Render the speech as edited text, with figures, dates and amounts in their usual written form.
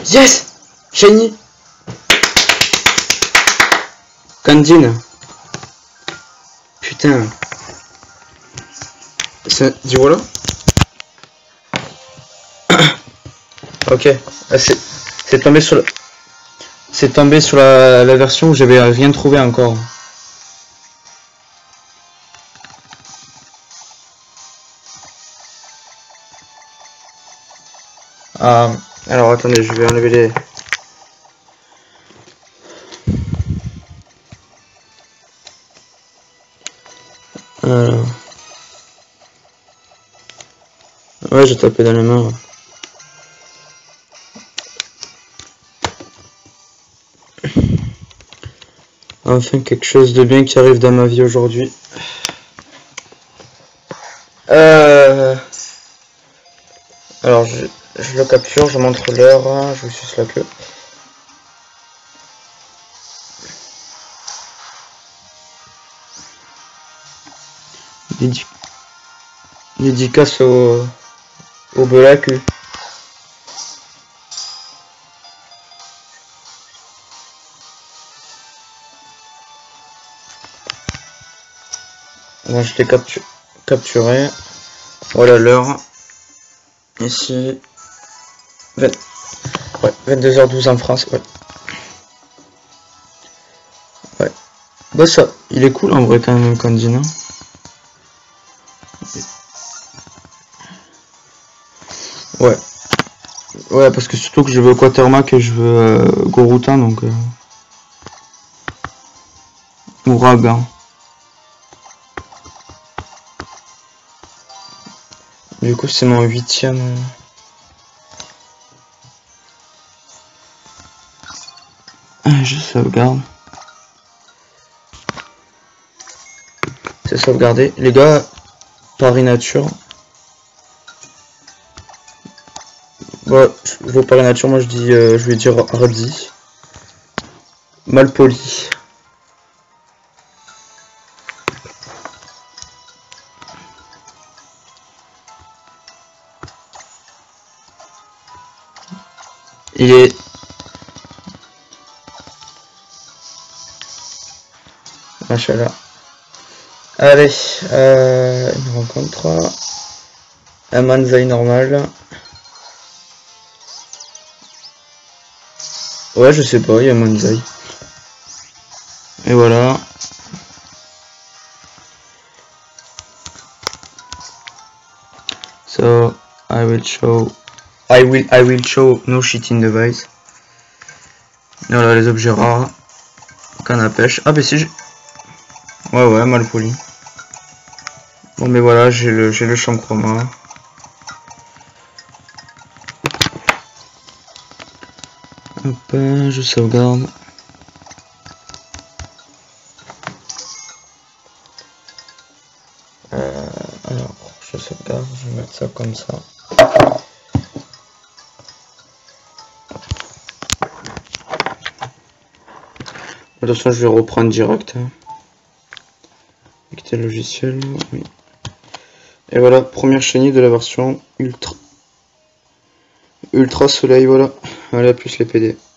Yes! Shiny! Candine! Putain! Dis voilà? Ok. C'est tombé sur la... C'est tombé sur la version où j'avais rien trouvé encore. Ah, alors attendez, je vais enlever les... Ouais, j'ai tapé dans les mains. Ouais. Enfin, quelque chose de bien qui arrive dans ma vie aujourd'hui. Alors, je le capture, je montre l'heure, je vous suce la queue. Dédicace au Belacu. Là, je l'ai capturé. Voilà l'heure. Ici. 22h12 en France. Ouais. Ouais. Bah ça, il est cool en vrai quand même, Candine. Ouais. Ouais, parce que surtout que je veux Quatermack et je veux Gorutin, donc... Ouragan. Du coup, c'est mon 8ème... Je sauvegarde. C'est sauvegardé. Les gars, Paris Nature. Bon, je veux Paris Nature, moi je dis, je vais dire Hardy. Mal poli. Il est... Machallah. Allez, une rencontre. Un Manzai normal. Ouais, je sais pas, il y a un Manzai. Et voilà. So, I will show no cheating device. Voilà les objets rares. Canne à pêche. Ah, mais si j'ai... Ouais, mal poli. Bon, mais voilà, j'ai le champ chroma. Hop, je sauvegarde. Alors, je sauvegarde, je vais mettre ça comme ça. De toute façon, je vais reprendre direct. Quitter le logiciel. Oui. Et voilà, première chenille de la version Ultra Soleil, voilà. Voilà, plus les PD.